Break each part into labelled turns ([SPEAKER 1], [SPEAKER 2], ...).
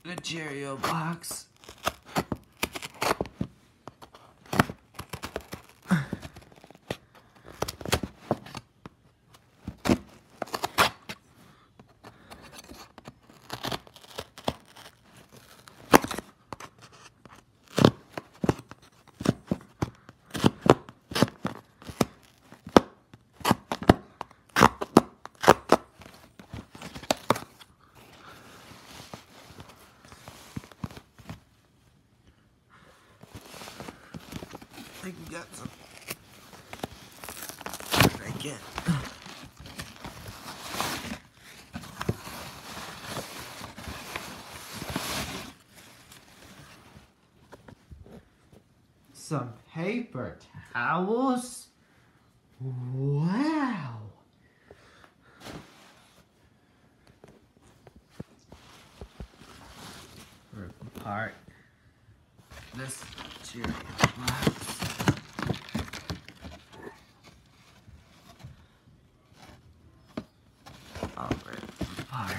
[SPEAKER 1] a Cheerio box. I can get some. I can. Some paper towels. Wow. Rip apart this Cheerio box. I'll rip apart.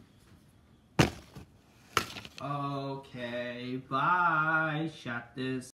[SPEAKER 1] Okay, bye. Shut this.